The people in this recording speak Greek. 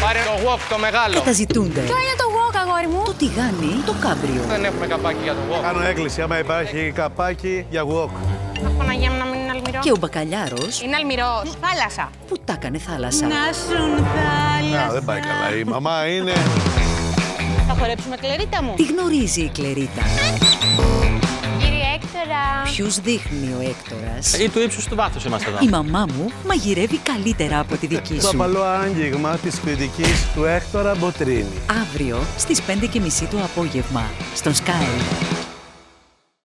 Πάρε το walk το μεγάλο. Καταζητούνται. Ποιο είναι το walk, αγόρι μου? Το τηγάνι, το κάμπριο. Δεν έχουμε καπάκι για το walk. Κάνω έκκληση άμα υπάρχει καπάκι για walk. Αχ, Παναγία μου, να μην είναι αλμυρό. Και ο μπακαλιάρος Είναι αλμυρός. Θάλασσα. που τα έκανε θάλασσα. Να σουν θάλασσα. Δεν πάει καλά. Η μαμά είναι. Θα χορέψουμε, Κλερίτα μου. Τι γνωρίζει η Κλερίτα? Κύριε Έκτορα. Ποιους δείχνει ο Έκτορας? Ή του ύψους του βάθους είμαστε εδώ. Η μαμά μου μαγειρεύει καλύτερα από τη δική Το σου. απαλό άγγιγμα της κριτικής του Έκτορα Μποτρίνη. Αύριο στις 5:30 το απόγευμα στον Sky.